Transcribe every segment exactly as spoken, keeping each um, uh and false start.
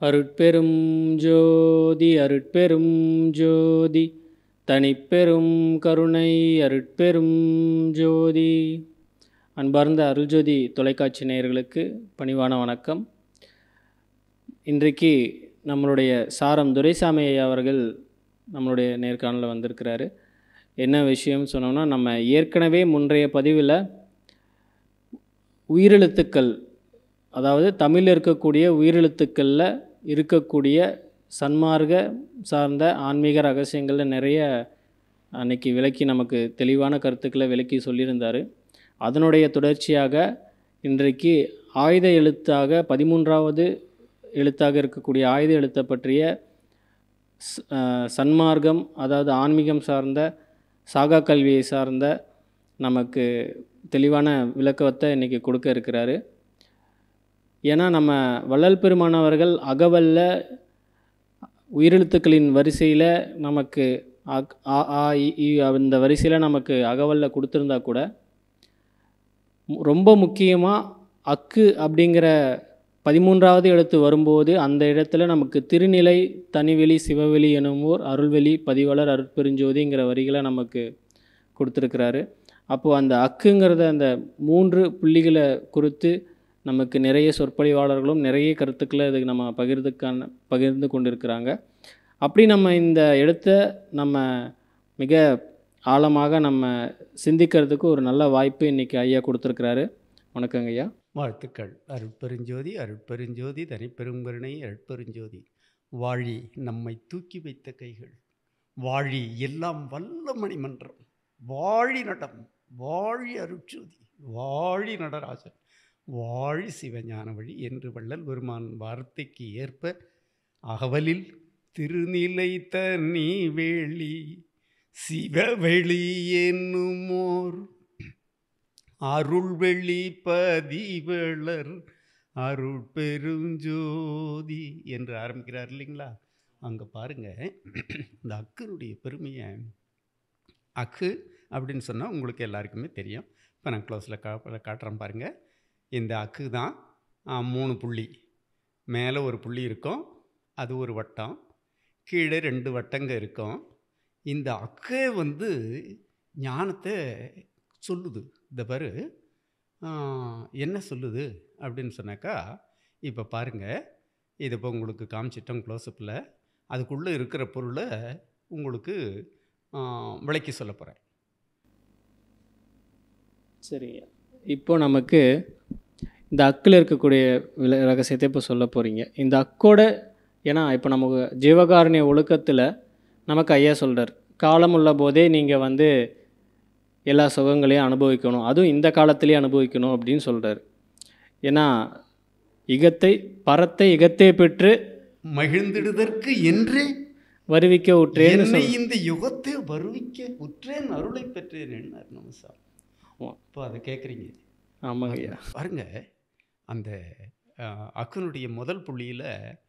அருட்பெரும் ஜோதி அருட்பெரும் ஜோதி தனிப்பெரும் கருணை அருட்பெரும் ஜோதி. அன்பார்ந்த அருள்ஜோதி தொலைக்காட்சி நேயர்களுக்கு பணிவான வணக்கம். இன்றைக்கு நம்மளுடைய சாரம் துரைசாமி ஐயா அவர்கள் நம்மளுடைய நேர்காணலில் வந்திருக்கிறாரு. என்ன விஷயம்னு சொன்னோம்னா, நம்ம ஏற்கனவே முன்றைய பதிவில் உயிரெழுத்துக்கள், அதாவது தமிழில் இருக்கக்கூடிய உயிரெழுத்துக்களில் இருக்கக்கூடிய சன்மார்க்க சார்ந்த ஆன்மீக ரகசியங்களில் நிறைய அன்னைக்கு விளக்கி நமக்கு தெளிவான கருத்துக்களை விளக்கி சொல்லியிருந்தார். அதனுடைய தொடர்ச்சியாக இன்றைக்கு ஆயுத எழுத்தாக பதிமூன்றாவது எழுத்தாக இருக்கக்கூடிய ஆயுத எழுத்தை பற்றிய சன்மார்க்கம், அதாவது ஆன்மீகம் சார்ந்த சாகா கல்வியை சார்ந்த நமக்கு தெளிவான விளக்கத்தை இன்றைக்கி கொடுக்க இருக்கிறாரு. ஏன்னா நம்ம வள்ளல் பெருமானவர்கள் அகவல்ல உயிரெழுத்துக்களின் வரிசையில் நமக்கு அக் ஆ ஆ இ ஈ அந்த வரிசையில் நமக்கு அகவல்ல கொடுத்துருந்தா கூட, ரொம்ப முக்கியமாக அக்கு அப்படிங்கிற பதிமூன்றாவது எழுத்து வரும்போது அந்த இடத்துல நமக்கு திருநிலை தனிவெளி சிவவெளி எனுமோர் அருள்வெளி பதிவாளர் அருட்பெருஞ்சோதிங்கிற வரிகளை நமக்கு கொடுத்துருக்கிறாரு. அப்போது அந்த அக்குங்கிறத அந்த மூன்று புள்ளிகளை குறித்து நமக்கு நிறைய சொற்பொழிவாளர்களும் நிறைய கருத்துக்களை இதுக்கு நம்ம பகிர்ந்துக்கான பகிர்ந்து கொண்டிருக்கிறாங்க. அப்படி நம்ம இந்த எழுத்தை நம்ம மிக ஆழமாக நம்ம சிந்திக்கிறதுக்கு ஒரு நல்ல வாய்ப்பு இன்றைக்கி ஐயா கொடுத்துருக்கிறாரு. வணக்கங்க ஐயா. வாழ்த்துக்கள். அருட்பெருஞ்சோதி அருட்பெருஞ்சோதி தனிப்பெருங்கருணை அருட்பெருஞ்சோதி. வாழி நம்மை தூக்கி வைத்த கைகள், வாழி எல்லாம் வல்ல மணிமன்றம், வாழி நடம், வாழி அருட்சோதி, வாழி நடராஜன், வாழி சிவஞான வழி என்று வள்ளல் பெருமான் வார்த்தைக்கு ஏற்ப அகவலில் திருநிலை தனி வெளி சிவவெளி என்னுமோர் அருள்வெளி பதிவளர் அருட்பெருஞ்சோதி என்று ஆரம்பிக்கிறார் இல்லைங்களா? அங்கே பாருங்கள், இந்த அக்குனுடைய பெருமையை. அக்கு அப்படின்னு சொன்னால் உங்களுக்கு எல்லாருக்குமே தெரியும். இப்போ நான் க்ளோஸில் கா காட்டுறேன் பாருங்கள். இந்த அக்கு தான் மூணு புள்ளி, மேலே ஒரு புள்ளி இருக்கும், அது ஒரு வட்டம், கீழே ரெண்டு வட்டங்க இருக்கும். இந்த அக்கே வந்து ஞானத்தை சொல்லுது. இந்த பாரு என்ன சொல்லுது அப்படின்னு சொன்னாக்கா, இப்போ பாருங்கள், இது இப்போ உங்களுக்கு காமிச்சிட்டோம் க்ளோஸ்அப்பில். அதுக்குள்ளே இருக்கிற பொருளை உங்களுக்கு விளக்கி சொல்ல போகிறேன். சரி, இப்போ நமக்கு இந்த அக்கில் இருக்கக்கூடிய வில ரகசியத்தை இப்போ சொல்ல போகிறீங்க. இந்த அக்கோட, ஏன்னா இப்போ நமக்கு ஜீவகாருண்ய ஒழுக்கத்தில் நமக்கு ஐயா சொல்கிறார், காலம் உள்ள போதே நீங்கள் வந்து எல்லா சுகங்களையும் அனுபவிக்கணும், அதுவும் இந்த காலத்திலே அனுபவிக்கணும் அப்படின்னு சொல்கிறார். ஏன்னா இகத்தை பரத்தை இகத்தை பெற்று மகிழ்ந்திடுதற்கு என்று வருவிக்க உற்றேன், இந்த யுகத்தை வருவிக்க உற்றேன் அருளை பெற்றேன் என்னார் நமசாமி. இப்போ அதை கேட்குறீங்க. ஆமாங்க ஐயா. பாருங்க, அந்த அக்கனுடைய முதல் புள்ளியில்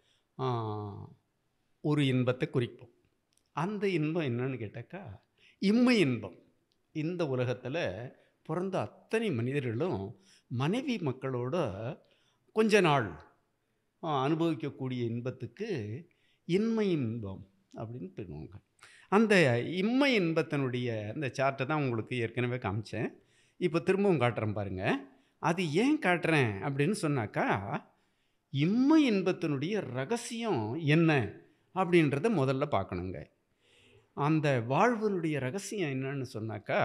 ஒரு இன்பத்தை குறிப்போம். அந்த இன்பம் என்னன்னு கேட்டாக்கா இம்மை இன்பம். இந்த உலகத்தில் பிறந்த அத்தனை மனிதர்களும் மனைவி மக்களோட கொஞ்ச நாள் அனுபவிக்கக்கூடிய இன்பத்துக்கு இன்மை இன்பம் அப்படின்னு சொல்லுவாங்க. அந்த இம்மை இன்பத்தினுடைய அந்த சார்ட்டை தான் உங்களுக்கு ஏற்கனவே காமிச்சேன். இப்போ திரும்பவும் காட்டுறேன் பாருங்கள். அது ஏன் காட்டுறேன் அப்படின்னு சொன்னாக்கா, இம்மை இன்பத்தினுடைய ரகசியம் என்ன அப்படின்றத முதல்ல பார்க்கணுங்க. அந்த வாழ்வனுடைய ரகசியம் என்னன்னு சொன்னாக்கா,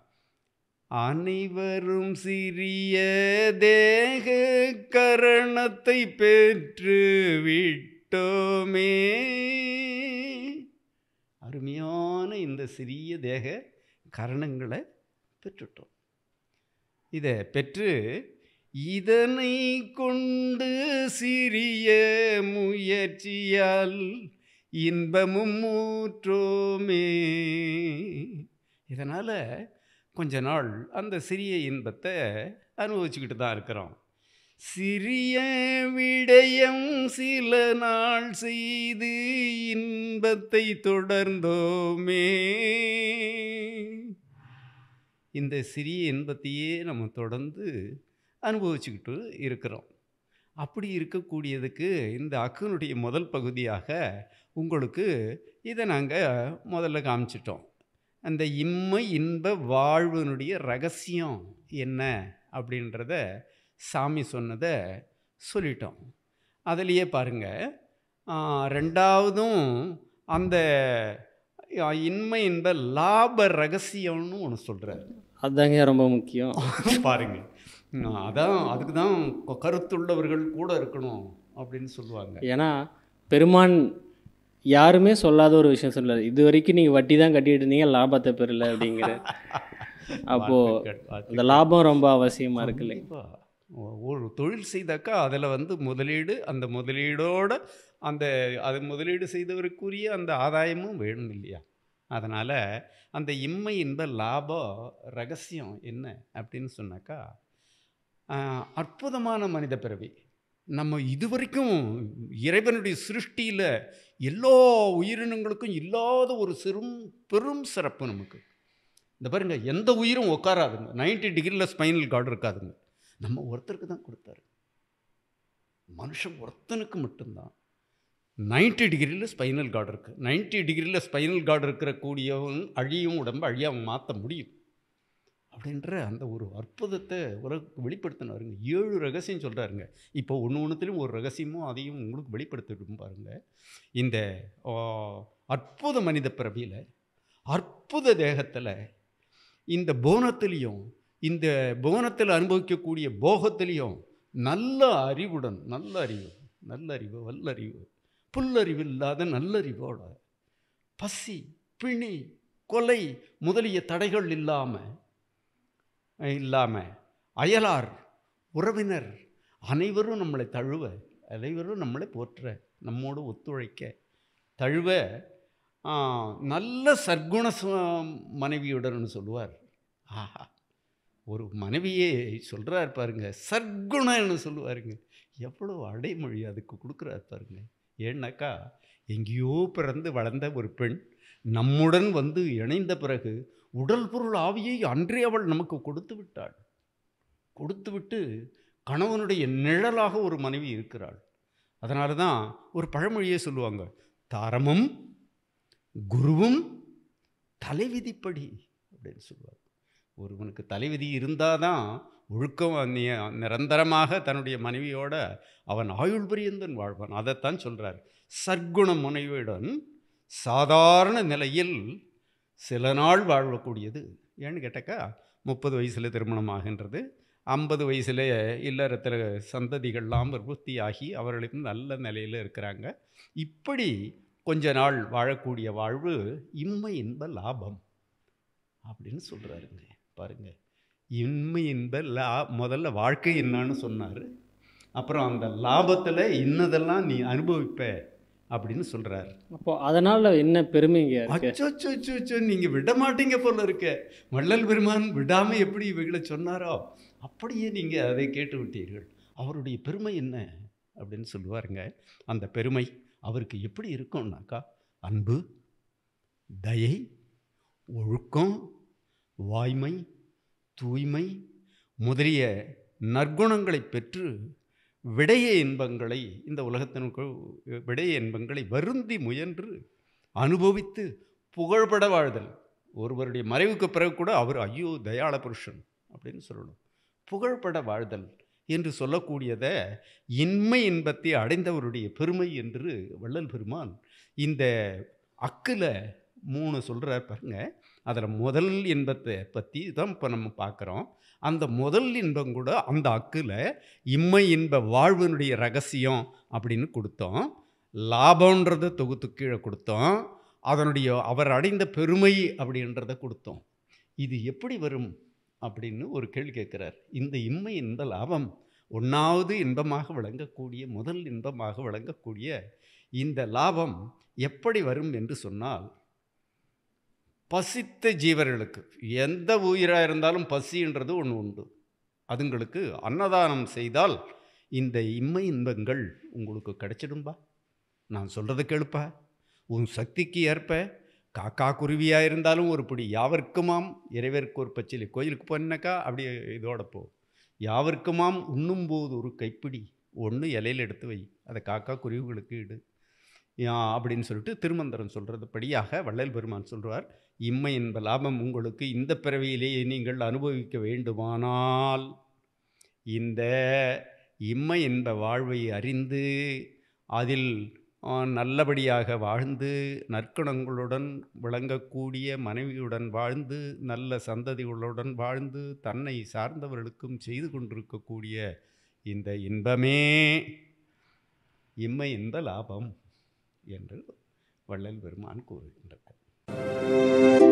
அனைவரும் சிறிய தேக கரணத்தை பெற்று விட்டோமே. அருமையான இந்த சிறிய தேக கரணங்களை பெற்றுட்டோம். இதை பெற்று இதனை கொண்டு சிறிய முயற்சியால் இன்பமும் மூற்றோமே. இதனால் கொஞ்ச நாள் அந்த சிறிய இன்பத்தை அனுபவிச்சுக்கிட்டு தான் இருக்கிறோம். சிறிய விடயம் சில நாள் செய்து இன்பத்தை தொடர்ந்தோமே. இந்த சிறிய இன்பத்தையே நம்ம தொடர்ந்து அனுபவிச்சுக்கிட்டு இருக்கிறோம். அப்படி இருக்கக்கூடியதுக்கு இந்த அக்குனுடைய முதல் பகுதியாக உங்களுக்கு இதை நாங்கள் முதல்ல காமிச்சிட்டோம். அந்த இம்மை இன்ப வாழ்வினுடைய ரகசியம் என்ன அப்படின்றத சாமி சொன்னதை சொல்லிட்டோம். அதுலேயே பாருங்கள், ரெண்டாவதும் அந்த இன்மை இன்ப லாப ரகசியம்னு ஒன்று சொல்கிறார். அதுதாங்க ரொம்ப முக்கியம். பாருங்க, அதான் அதுக்கு தான் கருத்துள்ளவர்கள் கூட இருக்கணும் அப்படின்னு சொல்லுவாங்க. ஏன்னா பெருமான் யாருமே சொல்லாத ஒரு விஷயம் சொல்லாரு, இது வரைக்கும் நீங்கள் வட்டி தான் கட்டிட்டு இருந்தீங்க, லாபத்தை பெறல அப்படிங்கிற. அப்போது அந்த லாபம் ரொம்ப அவசியமாக இருக்கு இல்லைங்க. ஒரு தொழில் செய்தாக்கா அதில் வந்து முதலீடு, அந்த முதலீடோட அந்த அது முதலீடு செய்தவருக்குரிய அந்த ஆதாயமும் வேணும் இல்லையா? அதனால் அந்த இம்மை இன்ப லாபம் ரகசியம் என்ன அப்படின்னு சொன்னாக்கா, அற்புதமான மனித பிறவி. நம்ம இதுவரைக்கும் இறைவனுடைய சிருஷ்டியில் எல்லா உயிரினங்களுக்கும் இல்லாத ஒரு சிறும் பெரும் சிறப்பு நமக்கு. இந்த பாருங்க, எந்த உயிரும் உட்காராதுங்க, நைன்டி டிகிரியில் ஸ்பைனல் கார்டு இருக்காதுங்க. நம்ம ஒருத்தருக்கு தான் கொடுத்தாரு, மனுஷன் ஒருத்தனுக்கு மட்டும்தான் நைன்டி டிகிரியில் ஸ்பைனல் கார்டு இருக்குது. நைன்டி டிகிரியில் ஸ்பைனல் கார்டு இருக்கிற கூடியவன் அழியும் உடம்பு அழியாமல் மாற்ற முடியும் அப்படின்ற அந்த ஒரு அற்புதத்தை உலக வெளிப்படுத்தினாருங்க. ஏழு ரகசியம் சொல்கிறாருங்க. இப்போ ஒன்று ஒன்றுத்துலேயும் ஒரு ரகசியமும் அதையும் உங்களுக்கு வெளிப்படுத்திடும் பாருங்கள். இந்த அற்புத மனித பிறவியில், அற்புத தேகத்தில், இந்த போனத்திலையும், இந்த போனத்தில் அனுபவிக்கக்கூடிய போகத்திலையும் நல்ல அறிவுடன், நல்ல அறிவு, நல்ல அறிவு, வல்லறிவு, புல்லறிவு இல்லாத நல்லறிவோட, பசி, பிணி, கொலை முதலிய தடைகள் இல்லாமல் இல்லாமல் அயலார், உறவினர் அனைவரும் நம்மளை தழுவ, அனைவரும் நம்மளை போற்ற, நம்மோடு ஒத்துழைக்க, தழுவ நல்ல சர்க்குண மனைவியுடன் சொல்லுவார். ஆஹா, ஒரு மனைவியே சொல்கிறார் பாருங்க, சர்க்குணன்னு சொல்லுவாருங்க. எவ்வளோ அடைமொழி அதுக்கு கொடுக்குறாரு பாருங்க. ஏன்னாக்கா, எங்கேயோ பிறந்து வளர்ந்த ஒரு பெண் நம்முடன் வந்து இணைந்த பிறகு உடல் பொருள் ஆவியை அன்றே அவள் நமக்கு கொடுத்து விட்டாள். கொடுத்து விட்டு கணவனுடைய நிழலாக ஒரு மனைவி இருக்கிறாள். அதனால தான் ஒரு பழமொழியே சொல்லுவாங்க, தாரமும் குருவும் தலைவிதிப்படி அப்படின்னு சொல்லுவாங்க. ஒருவனுக்கு தலைவிதி இருந்தால் தான் ஒழுக்கம் நிரந்தரமாக தன்னுடைய மனைவியோட அவன் ஆயுள் பரியந்தன் வாழ்வான். அதைத்தான் சொல்கிறார். சர்க்குண மனைவியுடன் சாதாரண நிலையில் சில நாள் வாழக்கூடியது. ஏன்னு கேட்டாக்கா, முப்பது வயசில் திருமணம் ஆகின்றது, ஐம்பது வயசில் இல்லறத்தில் சந்ததிகள்லாம் விருத்தி ஆகி அவர்களுக்கும் நல்ல நிலையில் இருக்கிறாங்க. இப்படி கொஞ்ச நாள் வாழக்கூடிய வாழ்வு இம்மை இன்ப லாபம் அப்படின்னு சொல்கிறாருங்க. பாருங்கள், இன்மை இன்ப லா முதல்ல வாழ்க்கை என்னான்னு சொன்னார். அப்புறம் அந்த லாபத்தில் இன்னதெல்லாம் நீ அனுபவிப்ப அப்படின்னு சொல்கிறார். அப்போ அதனால் என்ன பெருமைங்க? அச்சோ அச்சோ நீங்கள் விட மாட்டீங்க போல இருக்க. வள்ளல் பெருமான் விடாமல் எப்படி இவைகளை சொன்னாரோ அப்படியே நீங்கள் அதை கேட்டு விட்டீர்கள். அவருடைய பெருமை என்ன அப்படின்னு சொல்லுவாருங்க. அந்த பெருமை அவருக்கு எப்படி இருக்கும்னாக்கா, அன்பு, தயை, ஒழுக்கம், வாய்மை, தூய்மை முதலிய நற்குணங்களை பெற்று விடைய இன்பங்களை, இந்த உலகத்தினுக்கு விடைய இன்பங்களை வருந்தி முயன்று அனுபவித்து புகழ்பட வாழ்தல். ஒருவருடைய மறைவுக்கு பிறகு கூட அவர் ஐயோ தயாள புருஷன் அப்படின்னு சொல்லணும். புகழ்பட வாழ்தல் என்று சொல்லக்கூடியதை இன்மை இன்பத்தை அடைந்தவருடைய பெருமை என்று வள்ளல் பெருமான் இந்த அக்கில் மூணு சொல்கிறார் பாருங்க. அதில் முதல் இன்பத்தை பற்றி தான் இப்போ நம்ம பார்க்குறோம். அந்த முதல் இன்பம் கூட அந்த அக்கில் இம்மை இன்ப வாழ்வினுடைய ரகசியம் அப்படின்னு கொடுத்தோம். லாபன்றதை தொகுத்து கீழே கொடுத்தோம். அதனுடைய அவர் அடைந்த பெருமை அப்படின்றத கொடுத்தோம். இது எப்படி வரும் அப்படின்னு ஒரு கேள்வி கேட்குறார். இந்த இம்மை இன்ப லாபம் ஒன்றாவது இன்பமாக விளங்கக்கூடிய, முதல் இன்பமாக விளங்கக்கூடிய இந்த லாபம் எப்படி வரும் என்று சொன்னால், பசித்த ஜீவர்களுக்கு, எந்த உயிராக இருந்தாலும் பசின்றது ஒன்று உண்டு. அதுங்களுக்கு அன்னதானம் செய்தால் இந்த இம்மை இன்பங்கள் உங்களுக்கு கிடைச்சிடும்பா. நான் சொல்கிறத கேளுப்பா, உன் சக்திக்கு ஏற்ப காக்கா குருவியாக இருந்தாலும் ஒரு பிடி, யாவர்க்குமாம் இறைவருக்கு ஒரு பச்சிலை. கோயிலுக்கு போனாக்கா அப்படி இதோட போ. யாவர்க்குமாம் உண்ணும்போது ஒரு கைப்பிடி ஒன்று இலையில் எடுத்து வை, அதை காக்கா குருவிகளுக்கு இடு யா அப்படின்னு சொல்லிட்டு திருமந்திரம் சொல்கிறது படியாக வள்ளல் பெருமான் சொல்வார், இம்மை என்ப லாபம் உங்களுக்கு இந்த பிறவியிலேயே நீங்கள் அனுபவிக்க வேண்டுமானால் இந்த இம்மை என்ப வாழ்வை அறிந்து அதில் நல்லபடியாக வாழ்ந்து நற்குணங்களுடன் விளங்கக்கூடிய மனைவியுடன் வாழ்ந்து நல்ல சந்ததிகளுடன் வாழ்ந்து தன்னை சார்ந்தவர்களுக்கும் செய்து கொண்டிருக்கக்கூடிய இந்த இன்பமே இம்மை என்ப லாபம் என்று வள்ளல் பெருமான் கூறுகின்றார்.